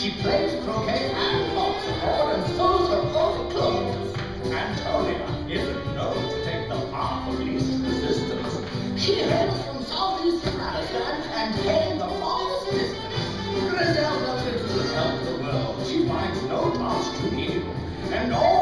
She plays croquet and hops aboard and sews her own clothes. Antonia isn't known to take the path of least resistance. She hails from southeast Afghanistan and came the farthest distance. Griselda lives to help the world. She finds no task too evil, and all